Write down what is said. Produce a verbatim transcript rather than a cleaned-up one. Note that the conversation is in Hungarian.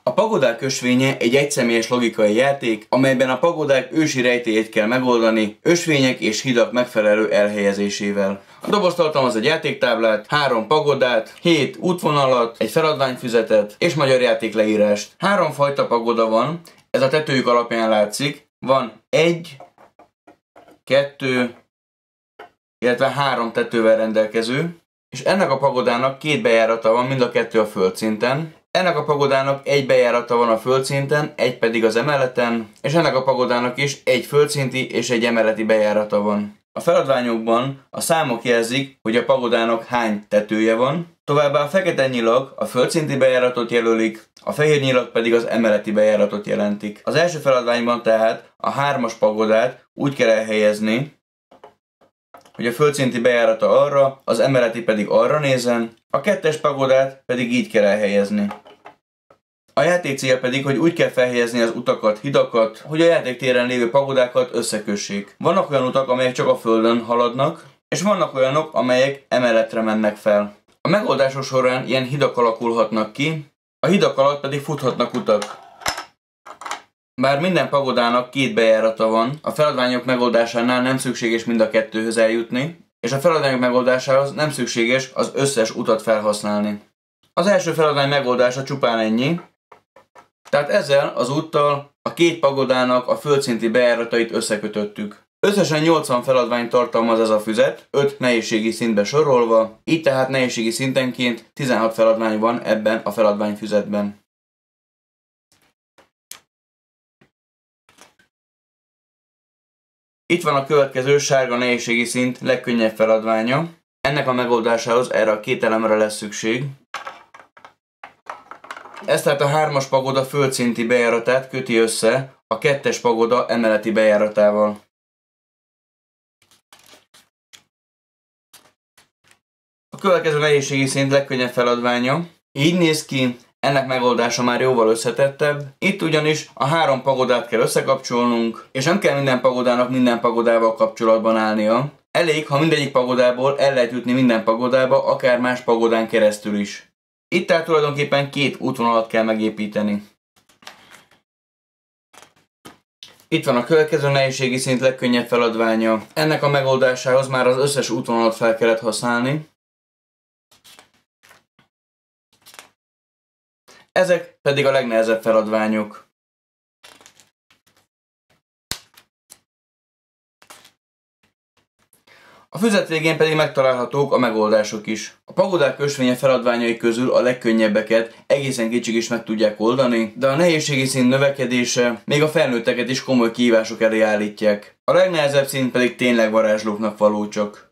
A pagodák ösvénye egy egyszemélyes logikai játék, amelyben a pagodák ősi rejtélyét kell megoldani ösvények és hidak megfelelő elhelyezésével. A doboz tartalmaz egy játéktáblát, három pagodát, hét útvonalat, egy feladványfüzetet és magyar játékleírást. Három fajta pagoda van, ez a tetőjük alapján látszik. Van egy, kettő, illetve három tetővel rendelkező, és ennek a pagodának két bejárata van, mind a kettő a földszinten. Ennek a pagodának egy bejárata van a földszinten, egy pedig az emeleten, és ennek a pagodának is egy földszinti és egy emeleti bejárata van. A feladványokban a számok jelzik, hogy a pagodának hány tetője van, továbbá a fekete nyilag a földszinti bejáratot jelölik, a fehér nyilag pedig az emeleti bejáratot jelentik. Az első feladványban tehát a hármas pagodát úgy kell elhelyezni, hogy a földszinti bejárata arra, az emeleti pedig arra nézzen, a kettes pagodát pedig így kell elhelyezni. A játék célja pedig, hogy úgy kell felhelyezni az utakat, hidakat, hogy a játéktéren lévő pagodákat összekössék. Vannak olyan utak, amelyek csak a földön haladnak, és vannak olyanok, amelyek emeletre mennek fel. A megoldások során ilyen hidak alakulhatnak ki, a hidak alatt pedig futhatnak utak. Bár minden pagodának két bejárata van, a feladványok megoldásánál nem szükséges mind a kettőhöz eljutni, és a feladványok megoldásához nem szükséges az összes utat felhasználni. Az első feladvány megoldása csupán ennyi, tehát ezzel az úttal a két pagodának a földszinti bejáratait összekötöttük. Összesen nyolcvan feladványt tartalmaz ez a füzet, öt nehézségi szintbe sorolva, így tehát nehézségi szintenként tizenhat feladvány van ebben a feladványfüzetben. Itt van a következő sárga nehézségi szint legkönnyebb feladványa. Ennek a megoldásához erre a két elemre lesz szükség. Ez tehát a hármas pagoda földszinti bejáratát köti össze a kettes pagoda emeleti bejáratával. A következő nehézségi szint legkönnyebb feladványa. Így néz ki, ennek megoldása már jóval összetettebb. Itt ugyanis a három pagodát kell összekapcsolnunk, és nem kell minden pagodának minden pagodával kapcsolatban állnia. Elég, ha mindegyik pagodából el lehet jutni minden pagodába, akár más pagodán keresztül is. Itt tehát tulajdonképpen két útvonalat kell megépíteni. Itt van a következő nehézségi szint legkönnyebb feladványa. Ennek a megoldásához már az összes útvonalat fel kellett használni. Ezek pedig a legnehezebb feladványok. A füzet végén pedig megtalálhatók a megoldások is. A pagodák ösvénye feladványai közül a legkönnyebbeket egészen kicsik is meg tudják oldani, de a nehézségi szint növekedése még a felnőtteket is komoly kihívások elé állítják. A legnehezebb szint pedig tényleg varázslóknak való csak.